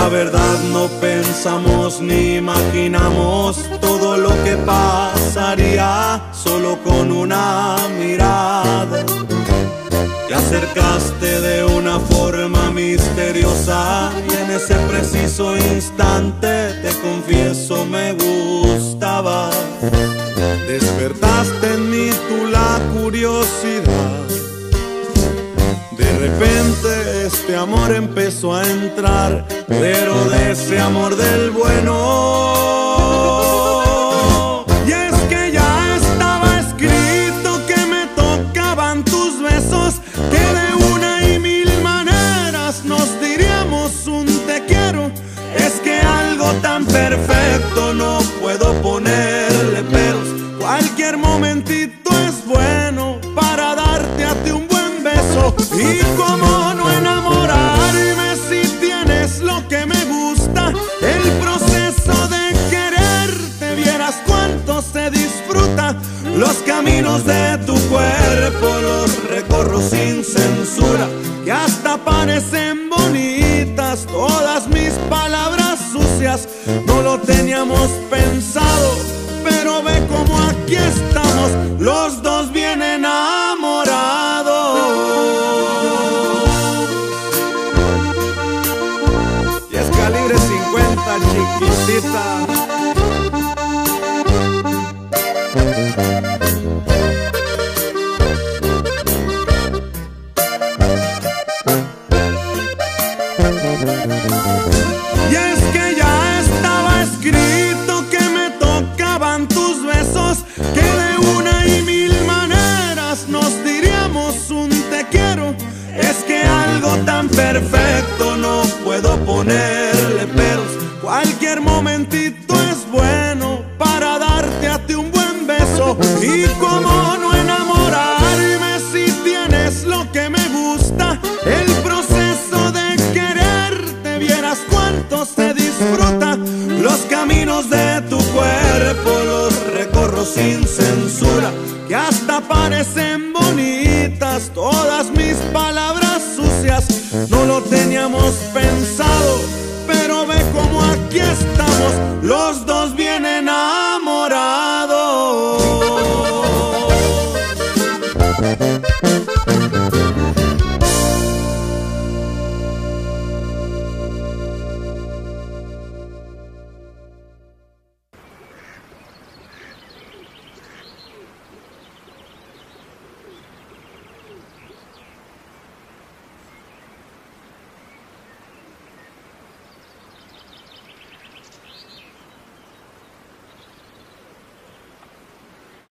La verdad no pensamos ni imaginamos todo lo que pasaría solo con una mirada. Te acercaste de una forma misteriosa y en ese preciso instante te confieso me gustaba. Despertaste en mí tú la curiosidad. De repente este amor empezó a entrar, pero de ese amor del bueno. Y es que ya estaba escrito que me tocaban tus besos, que de una y mil maneras nos diríamos un te quiero. Es que algo tan perfecto no puedo ponerle peros. Cualquier momentito es bueno para darte a ti un buen beso. Y cómo no enamorarme si tienes lo que me gusta. El proceso de quererte, vieras cuánto se disfruta. Los caminos de tu cuerpo los recorro sin censura, que hasta parecen bonitas todas mis palabras sucias. No lo teníamos pensado, pero ve como aquí estamos, los dos bien enamorados. Y es calibre 50, chiquitita. Y es que ya estaba escrito que me tocaban tus besos, que de una y mil maneras nos diríamos un te quiero. Es que algo tan perfecto no puedo ponerle peros. Cualquier momentito es bueno para darte a ti un buen beso. Y cómo no enamorarme si tienes lo que me gusta. El proceso de quererte, vieras cuánto se disfruta. Los caminos de tu cuerpo los recorro sin censura, que hasta parecen bonitas todas mis palabras sucias. No lo teníamos